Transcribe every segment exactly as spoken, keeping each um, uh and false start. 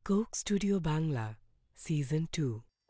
Coke Studio Bangla season two.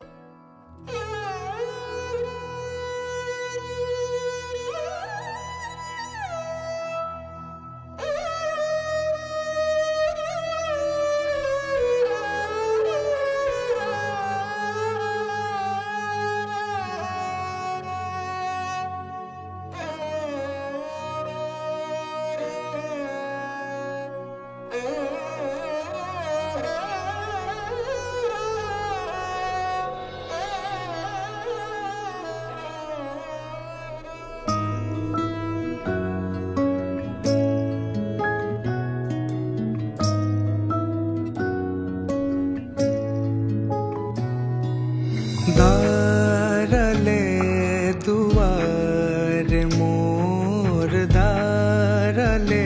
दारले दुआर मोर दारले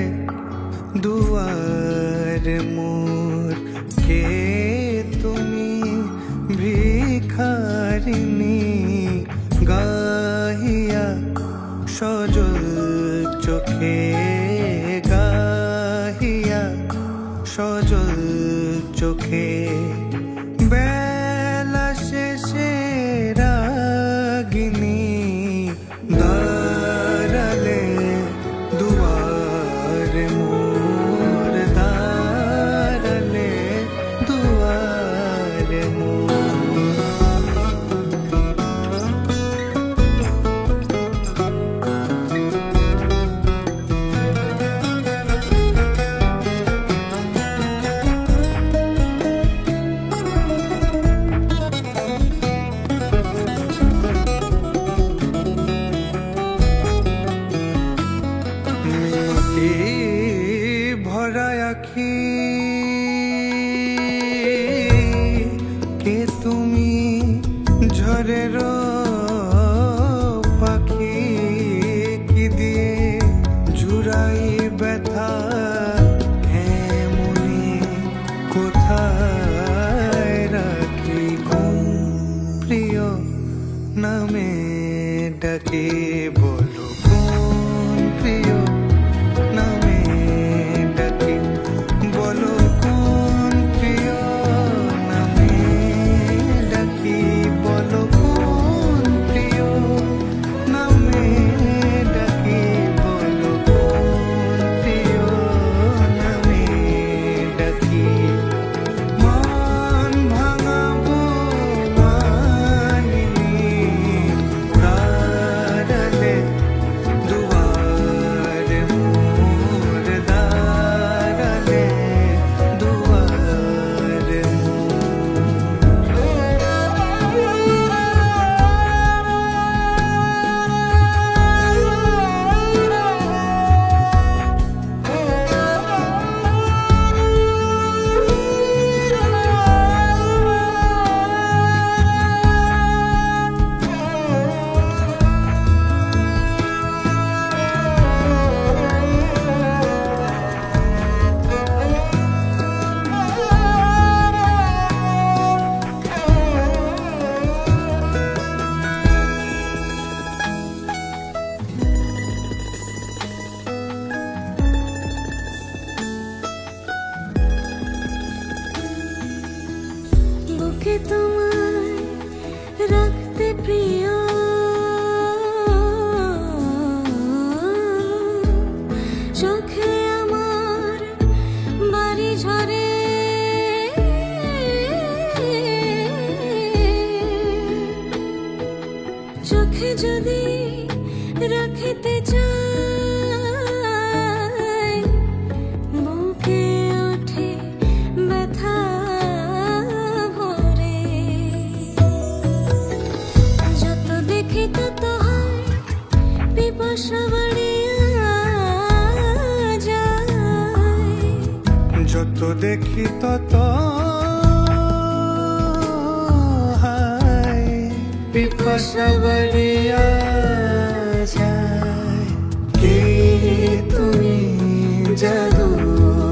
दुआर मोर के तुमी भिखारिनी गाहिया सजल चोखे गाहिया सजल चोखे के तुमी झरेर पाखी की दिए जुड़ाई व्यथा एमनी कोथाय राखी कोन प्रिय नामे डाके बोलो कोन प्रिय नामे डाके बोलो कोन प्रिय नामे डाकी बोलो कोन प्रिय नामे डाकी बोलो कोन प्रिय नामे डाकी मन भांगाबो मानिनी दारले दुआर मोर दारले दुआर बुके तुम्हारे रखते प्रिय चोखे आमार बारी झरे चोखे जदि रखते चाय बुके ओठे व्यथा যত দেখি তত হায় পিপাসা বাড়িয়া যায় কে তুমি জাদু